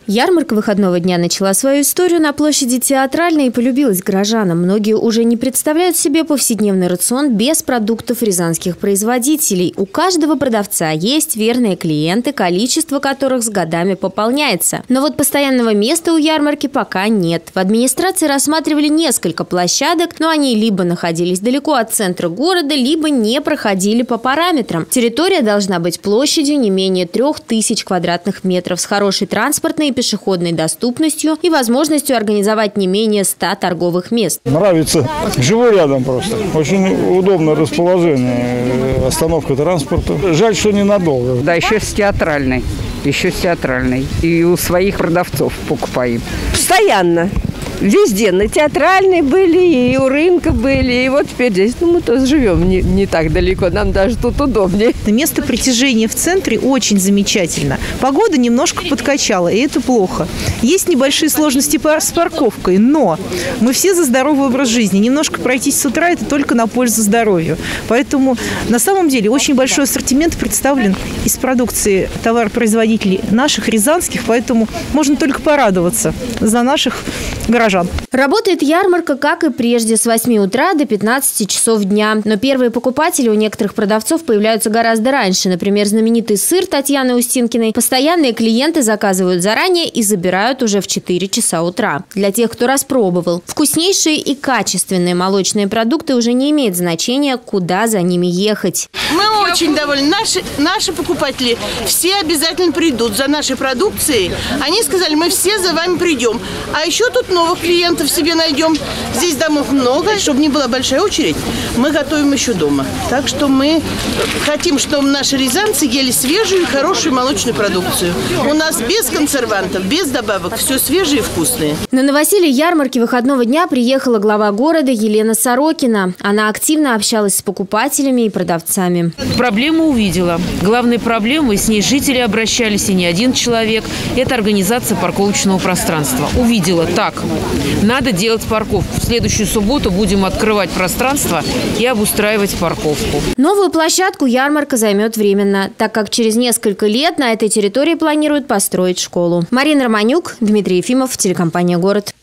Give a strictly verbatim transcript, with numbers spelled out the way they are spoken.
Ярмарка выходного дня начала свою историю на площади Театральной и полюбилась горожанам. Многие уже не представляют себе повседневный рацион без продуктов рязанских производителей. У каждого продавца есть верные клиенты, количество которых с годами пополняется. Но вот постоянного места у ярмарки пока нет. В администрации рассматривали несколько площадок, но они либо находились далеко от центра города, либо не проходили по параметрам. Территория должна быть площадью не менее трех тысяч квадратных метров с хорошей транспортной пешеходной доступностью и возможностью организовать не менее ста торговых мест. Нравится. Живу рядом просто. Очень удобное расположение. Остановка транспорта. Жаль, что ненадолго. Да, еще с Театральной. Еще с Театральной. И у своих продавцов покупаем. Постоянно. Везде. На Театральной были, и у рынка были, и вот теперь здесь. Ну, мы тоже живем не, не так далеко, нам даже тут удобнее. Место притяжения в центре очень замечательно. Погода немножко подкачала, и это плохо. Есть небольшие сложности с парковкой, но мы все за здоровый образ жизни. Немножко пройтись с утра – это только на пользу здоровью. Поэтому на самом деле очень большой ассортимент представлен из продукции товаропроизводителей наших, рязанских, поэтому можно только порадоваться за наших горожан. Работает ярмарка, как и прежде, с восьми утра до пятнадцати часов дня. Но первые покупатели у некоторых продавцов появляются гораздо раньше. Например, знаменитый сыр Татьяны Устинкиной. Постоянные клиенты заказывают заранее и забирают уже в четыре часа утра. Для тех, кто распробовал. Вкуснейшие и качественные молочные продукты уже не имеет значения, куда за ними ехать. Мы очень довольны. Наши, наши покупатели все обязательно придут за нашей продукцией. Они сказали, мы все за вами придем. А еще тут новых клиентов себе найдем. Здесь домов много, чтобы не была большая очередь. Мы готовим еще дома. Так что мы хотим, чтобы наши рязанцы ели свежую и хорошую молочную продукцию. У нас без консервантов, без добавок. Все свежее и вкусное. На новоселье ярмарки выходного дня приехала глава города Елена Сорокина. Она активно общалась с покупателями и продавцами. Проблему увидела. Главной проблемой с ней жители обращались, и не один человек. Это организация парковочного пространства. Увидела так. Надо делать парковку. В следующую субботу будем открывать пространство и обустраивать парковку. Новую площадку ярмарка займет временно, так как через несколько лет на этой территории планируют построить школу. Марина Романюк, Дмитрий Ефимов, телекомпания «Город».